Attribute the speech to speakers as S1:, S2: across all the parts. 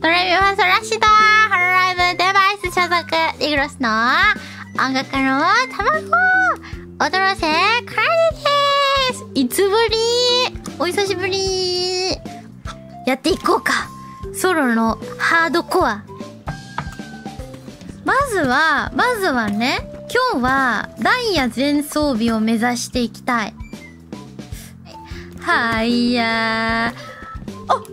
S1: ドレミファソラシドハロライブデバイス所属リグロスの音楽の卵踊らせカラデです。いつぶりお久しぶり。やっていこうか。ソロのハードコア。まずはね、今日はダイヤ全装備を目指していきたい。はいやー。あっ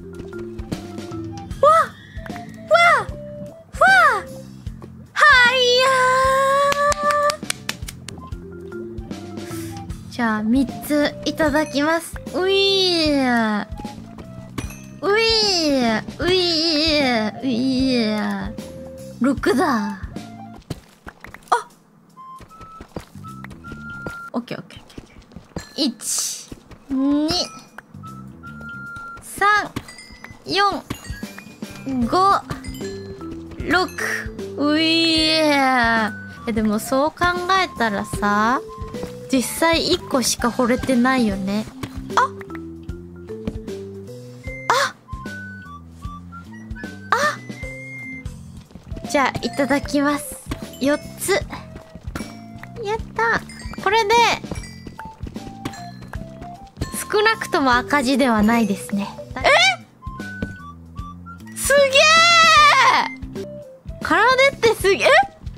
S1: じゃあ3ついただきます。ういーういーういーういー6だ。あオッケーオッケーオッケー。1、2、3、4、5、6。ういー。でもそう考えたらさ、実際1個しか掘れてないよね。じゃあいただきます。4つ。やった。これで少なくとも赤字ではないですね。すげえ。カラデってすげえ。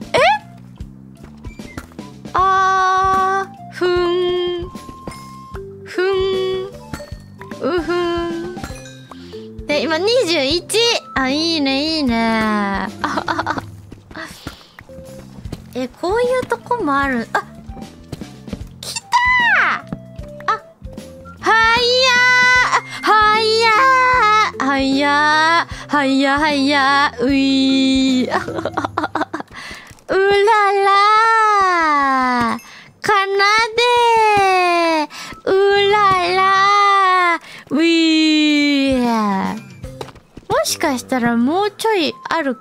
S1: で、今21。あ、いいね、いいね。こういうとこもある。あ、来たー。あ、はいやー、ういー。うららー。かなでー。うららー。ういー。もしかしたらもうちょいある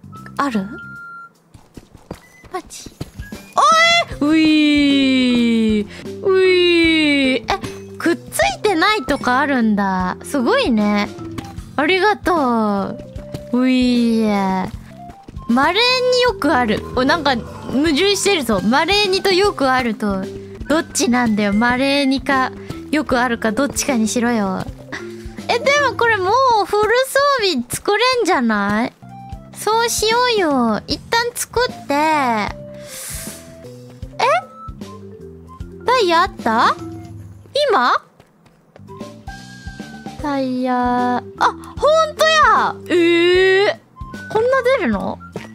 S1: マジおいういー。ういー。くっついてないとかあるんだ。すごいね。ありがとう。ういー。まれによくある。なんか矛盾してるぞ。まれにとよくあるとどっちなんだよ。まれにかよくあるかどっちかにしろよ。でもこれもうフル装備作れんじゃない？そうしようよ。一旦作って。ダイヤあった？今？ダイヤあ、ほんとや。こんな出るの？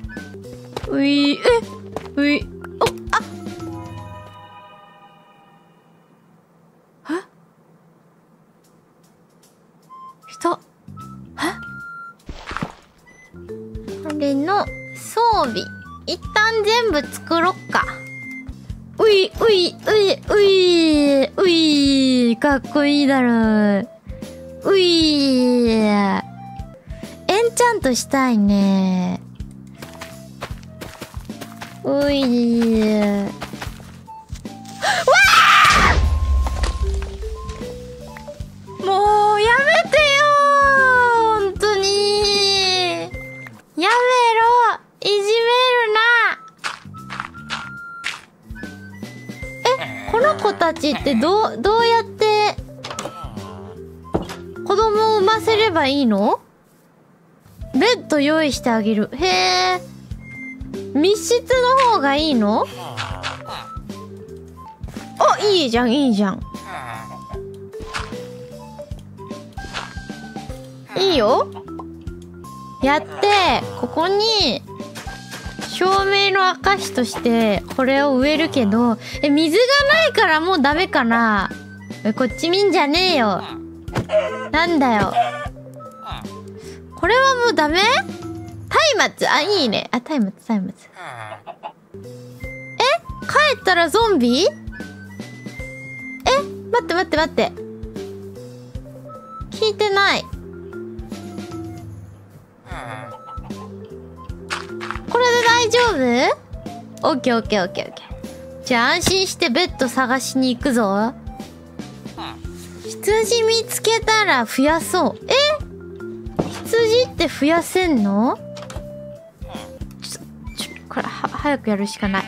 S1: これの装備一旦全部作ろっか。かっこいいだろ。エンチャントしたいね。もうやめてよー、ほんとに。やめろ、いじめるな。この子たちってどうやって子供を産ませればいいの？ベッド用意してあげる。へえ。密室の方がいいの？あ、いいじゃん、いいじゃん。いいよ。やって、ここに証明の証としてこれを植えるけど、水がないからもうダメかな。こっち見んじゃねえよ。なんだよ。これはもうダメ？松明。あ、いいね。あ、松明。帰ったらゾンビ？待って。聞いてない。これで大丈夫？オッケー。じゃあ安心してベッド探しに行くぞ。羊見つけたら増やそう。羊ってで増やせんの？これ早くやるしかない。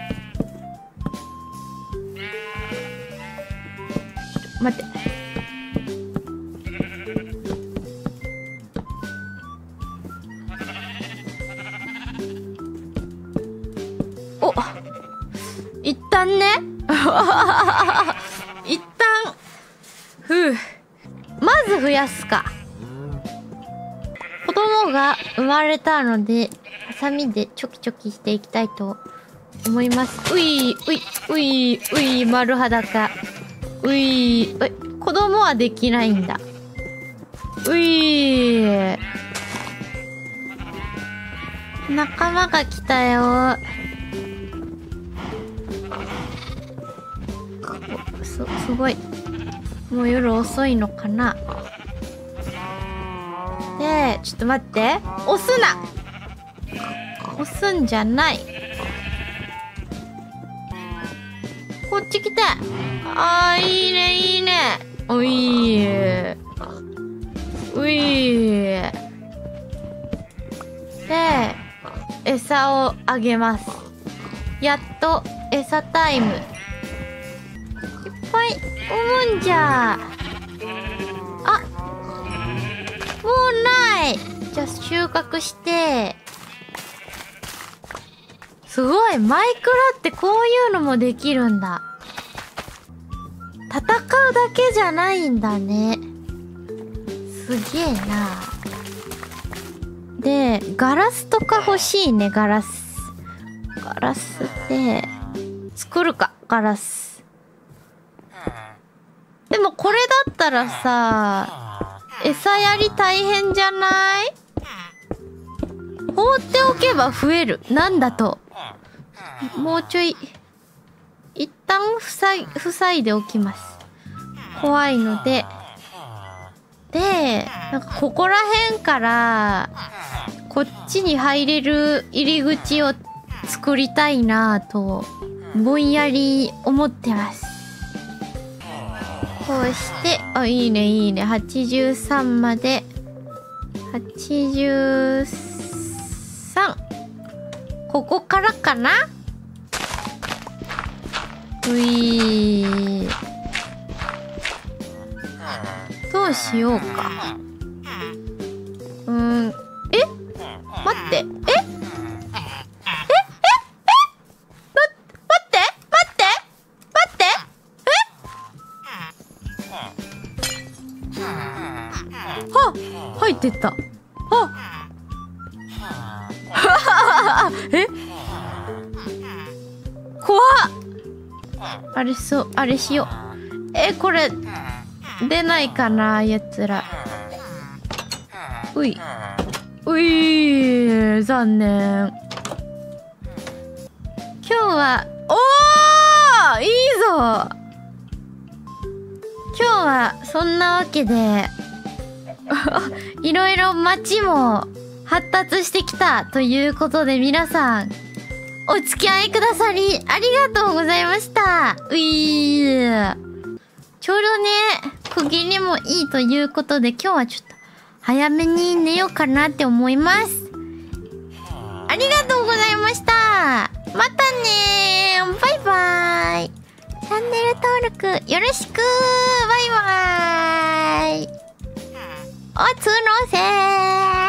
S1: 待って。お、一旦ね。一旦まず増やすか。子供が生まれたのでハサミでチョキチョキしていきたいと思います。うい丸裸。子供はできないんだ。仲間が来たよ。すごい。もう夜遅いのかな。で、ちょっと待って。押すな！押すんじゃない。こっち来て。あー、いいね、いいね。で、餌をあげます。やっと餌タイム。いっぱい産むんじゃ。あ、もうない。じゃあ収穫して。すごい、マイクラってこういうのもできるんだ。戦うだけじゃないんだね。すげえな。で、ガラスとか欲しいね、ガラス。ガラスで、作るか、ガラス。でもこれだったらさ、餌やり大変じゃない？放っておけば増える。なんだと。もうちょい、一旦塞いでおきます。怖いので。で、なんかここら辺から、こっちに入れる入り口を作りたいなぁと、ぼんやり思ってます。こうして、あ、いいね、いいね。83まで。83。ここからかな？どうしようか。待って。待って入ってった。怖っ。あれしよう。これ出ないかな、やつら。残念。今日は、いいぞ。今日はそんなわけでいろいろ街も発達してきたということで、皆さんお付き合いくださりありがとうございました。ちょうどね、区切りもいいということで、今日はちょっと早めに寝ようかなって思います。ありがとうございました。またねー。バイバイ。チャンネル登録よろしく。バイバーイ。おつのせー。